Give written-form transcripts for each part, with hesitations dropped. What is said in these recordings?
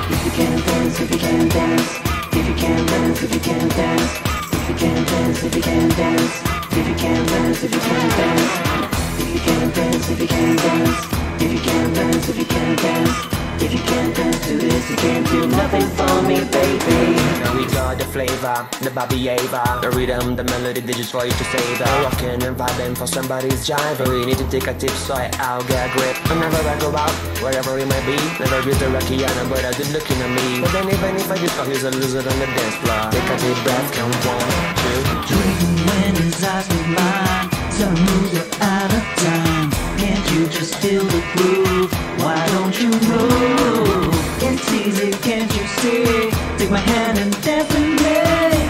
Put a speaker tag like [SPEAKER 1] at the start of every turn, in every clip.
[SPEAKER 1] If you can't dance, if you can't dance, if you can't dance, if you can't dance, if you can't dance, if you can't dance, if you can't dance, if you can't dance, if you can't dance, if you can't dance, if you can't dance, if you can't dance, if you can't dance to this, you can't do nothing for me, baby.
[SPEAKER 2] Now we got the flavor, the Bobby Ava, the rhythm, the melody, digits for you to savor. Rockin' and vibing for somebody's jive. We need to take a tip so I'll get a grip. Whenever I go out, wherever it might be, never use the Rockiana, but I did looking at me. But then even if I do, he's a loser on the dance floor. Take a deep breath, count 1, 2.
[SPEAKER 1] Dream when his eyes meet mine, some moves are out of time. Can't you just feel the groove? Why don't you move? It's easy, can't you see? Take my hand and dance with me.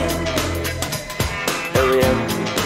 [SPEAKER 2] Hurry up.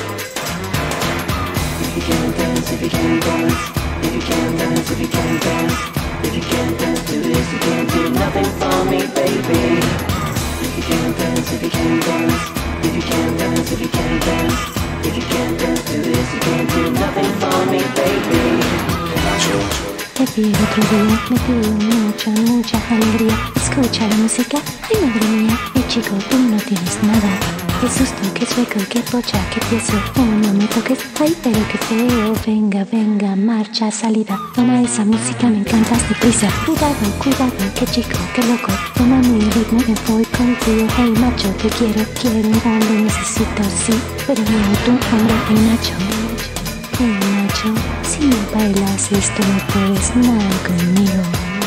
[SPEAKER 1] If you can't dance, if you can't dance, if you can't dance, if you can't dance, if you can't dance to this, you can't do nothing for me, baby. If you can't dance, if you can't dance, if you can't dance, if you can't dance, if you can't dance to this, you can't do nothing for me, baby.
[SPEAKER 3] Te vi el otro día, me dio mucha alegría. Escucha la música, ay madre mía, y chico, tú no tienes nada. Qué susto, qué sueco, qué pocha, qué tieso. Oh, no me toques, ay pero qué feo. Venga, venga, marcha, salida. Toma esa música, me encantas deprisa. Cuidado, cuidado, qué chico, qué loco. Toma mi ritmo, me voy contigo. Hey macho, te quiero, un hombre necesito, sí. Pero no, tú, hombre, hey macho. Hey macho, si no bailas esto no puedes nada conmigo.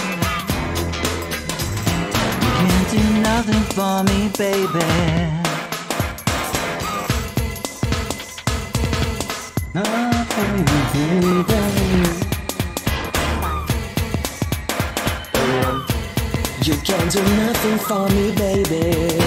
[SPEAKER 1] You can't do nothing for me, baby. Nothing, baby.
[SPEAKER 2] You can't do nothing for me, baby.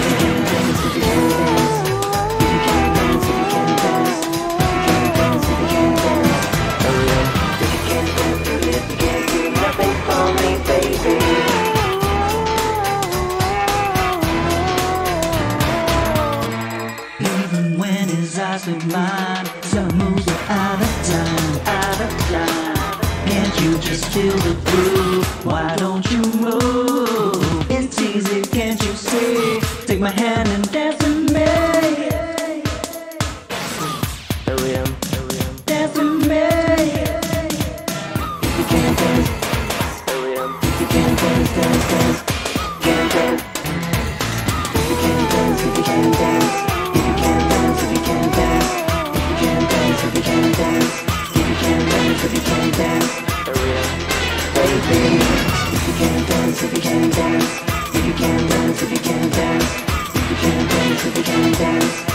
[SPEAKER 1] Even when his eyes meet mine, some moves are out of time, out of time. Can't you just feel the groove? Why don't you move? It's easy, can't you see? Take my hand and dance with me. Dance with me. If you can't dance, if you can't dance, dance, dance. Can't dance. If you can't dance, if you can't dance, if you can't dance, if you can't dance, if you can't dance, if you can't dance, if you can't dance, if you can't dance, baby. If you can't dance, if you can't dance, if you can't dance, if you can't dance, if you can't dance, if you can't dance.